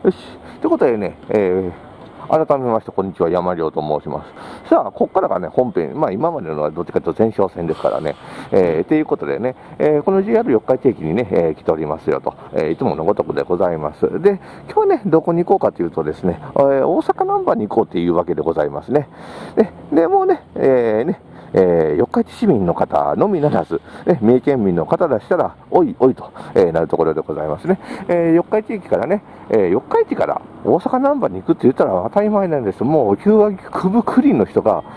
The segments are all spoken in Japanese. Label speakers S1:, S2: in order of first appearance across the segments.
S1: よし。ということでね、改めまして、こんにちは、山亮と申します。さあ、ここからがね、本編、今までのはどっちかというと前哨戦ですからね、ということでね、この JR 四日市駅にね、来ておりますよと、いつものごとくでございます。で、今日はね、どこに行こうかというとですね、大阪難波に行こうというわけでございますね。で、もうね、四日市市民の方のみならず、三重県民の方でしたら、おいおいと、なるところでございますね。四日市駅からね、四日市から大阪難波に行くって言ったら当たり前なんです。もう9割9分9厘の人が、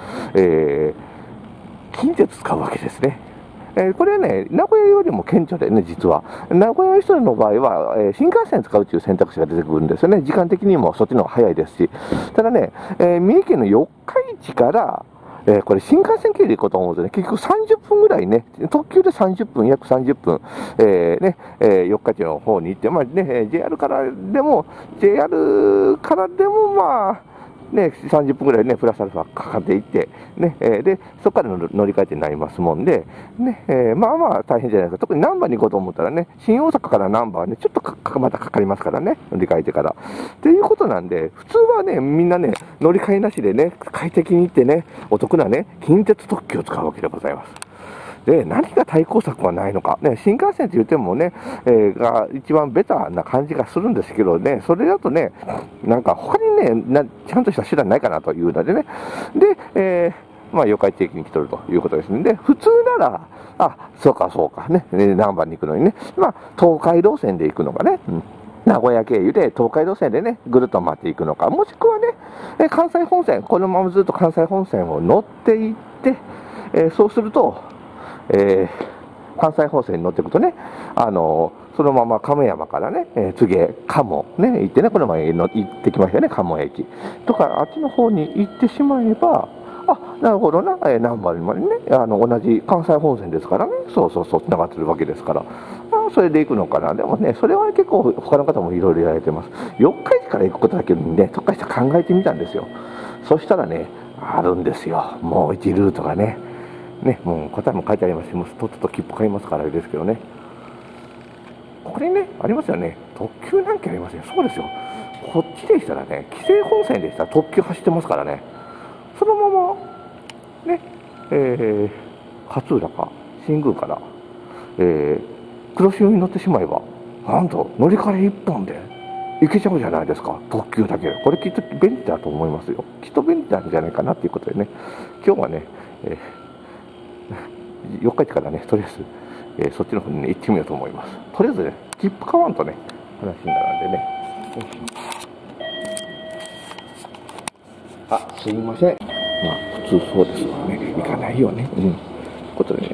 S1: 近鉄使うわけですね。これはね、名古屋よりも顕著でね、実は。名古屋の人の場合は、新幹線使うという選択肢が出てくるんですよね。時間的にもそっちの方が早いですし。ただね、三重県の四日市から、これ新幹線経由で行こうと思うとね、結局30分ぐらいね、特急で30分、約30分、四日市の方に行って、JR からでも、30分ぐらいね、プラスアルファかかっていって、で、そこから乗り換えてになりますもんで、大変じゃないですか。特に難波に行こうと思ったらね、新大阪から難波はね、ちょっとまたかかりますからね、乗り換えてから。っていうことなんで、普通はね、みんなね、乗り換えなしでね、快適に行ってね、お得なね、近鉄特急を使うわけでございます。で、何が対抗策はないのか。ね、新幹線って言ってもね、が一番ベターな感じがするんですけどね、それだとね、なんか他にね、ちゃんとした手段ないかなというのでね。で、四日市駅に来とるということですね。で、普通なら、そうか、ね、難波に行くのにね、東海道線で行くのかね、名古屋経由で東海道線でね、ぐるっと回っていくのか、もしくはね、関西本線、このままずっと関西本線を乗っていって、そうすると、関西本線に乗っていくとね、そのまま亀山からね、次へ鴨ね、行ってね、この前行ってきましたよね、鴨駅。とか、あっちの方に行ってしまえば、なるほどな、難波までね、同じ関西本線ですからね、そう、つながってるわけですから、それで行くのかな。でもね、それは結構他の方もいろいろ言われてます。四日市から行くことだけにね、特化して考えてみたんですよ。そしたらね、あるんですよ。もう1ルートがね。もう答えも書いてありますし、もうとっとと切符買いますからあれですけどね。ここにね、ありますよね。特急なんてありますよ。そうですよ。こっちでしたらね、紀勢本線でしたら特急走ってますからね。そのまま、ね、勝浦か、新宮から、黒潮に乗ってしまえば、なんと乗り換え1本で行けちゃうじゃないですか。特急だけ。これきっと便利だと思いますよ。きっと便利なんじゃないかなっていうことでね、今日はね、四日市からね、とりあえず、そっちの方にね、行ってみようと思います。とりあえずね、切符買わんとね、話になるんでね。すいません。普通そうですわね。行かないよね。ということでね。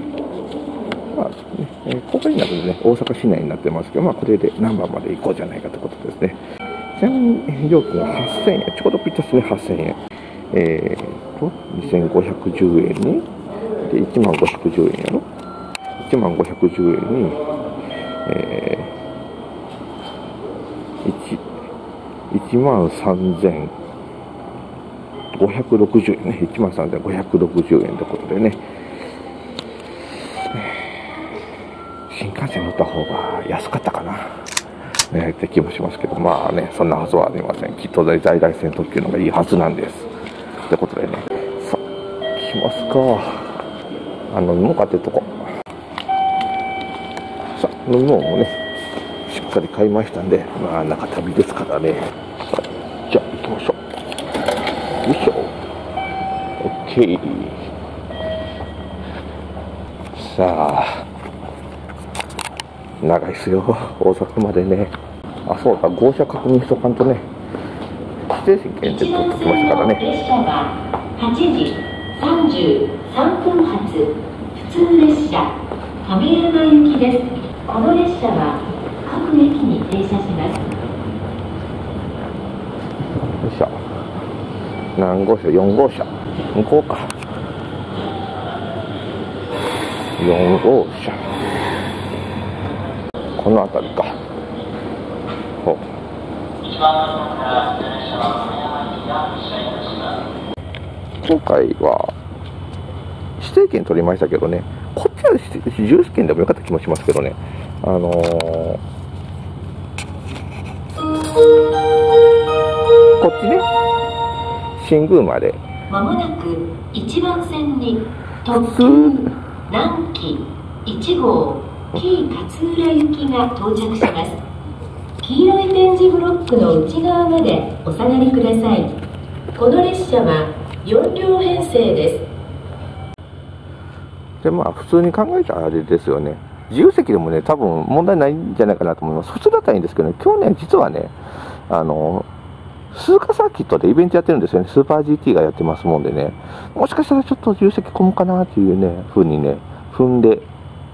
S1: ここになるとね、大阪市内になってますけど、これで難波まで行こうじゃないかということですね。ちなみに、料金は8000円。ちょうどぴったしね、8000円。2510円に、で、10510円やろ。10510円に、13560円ね。13560円ということでね。新幹線乗った方が安かったかな。って気もしますけど、そんなはずはありません。きっと在来線特急の方がいいはずなんです。ということでね。さあ、来ますか。飲み物買ってるとこ。さあ、飲み物もね、しっかり買いましたんで、中旅ですからね。さあ、じゃあ行きましょう。よいしょ。OK。さあ、長いっすよ、大阪までね。そうだ、号車確認しとかんとね。指定席券で取ってきましたからね。
S2: 列車は8時33分発普通列車亀山行きです。この列車は各駅に停車します。
S1: よいしょ。何号車？4号車。向こうか。4号車。この辺りか。今回は指定券取りましたけどね、こっちは重視券でもよかった気もしますけどね。 こっちね、新宮まで。
S2: まもなく1番線に特急南紀1号紀勝浦行きが到着します。黄色い点字ブロックの内側までお下がりください。この列車は4両編成です。
S1: でまあ普通に考えたらあれですよね、自由席でもね多分問題ないんじゃないかなと思います。普通だったらいいんですけどね、今日ね実はね鈴鹿サーキットでイベントやってるんですよね。スーパー GT がやってますもんでね、もしかしたらちょっと自由席混むかなっていうね風にね踏んで、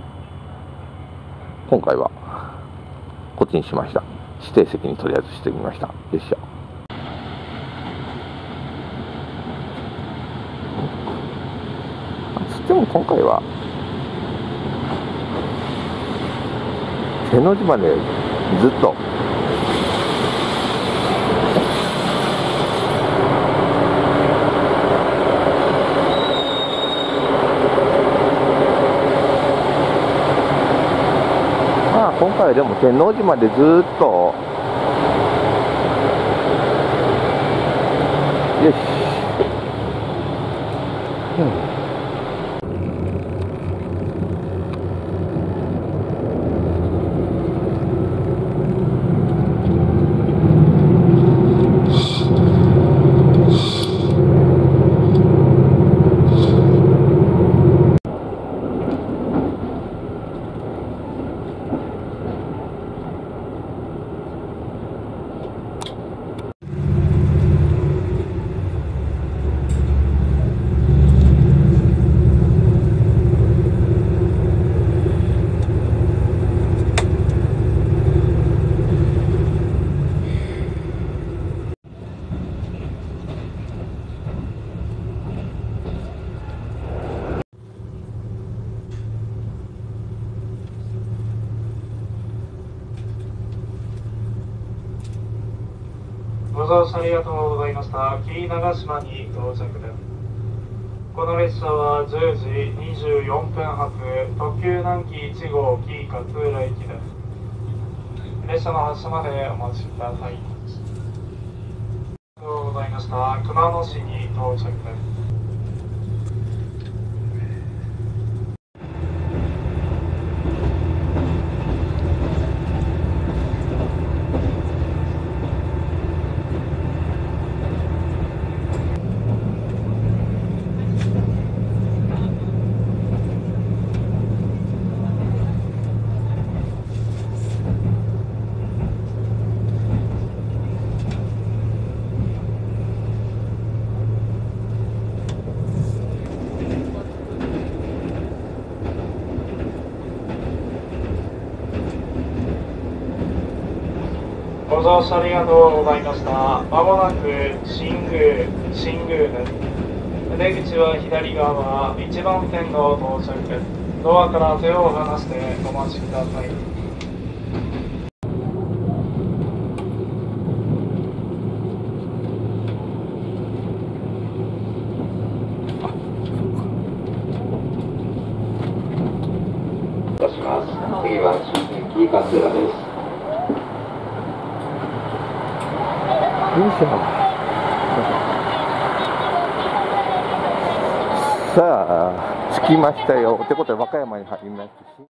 S1: 今回はこっちにしました。指定席にとりあえずしてみました。よいしょ。つっても今回は天王寺までずっと今回はでも天王寺までずっとよし、
S3: ご乗車ありがとうございました。紀伊長島に到着です。この列車は10時24分発特急南紀1号紀伊勝浦行きです。列車の発車までお待ちください。ありがとうございました。熊野市に到着です。ご乗車ありがとうございました。まもなく新宮です。出口は左側、1番線の到着です。ドアから手を離してお待ちください。
S4: 次は紀伊勝浦です。
S1: よいしょ。さあ着きましたよってことで和歌山に入りましたし。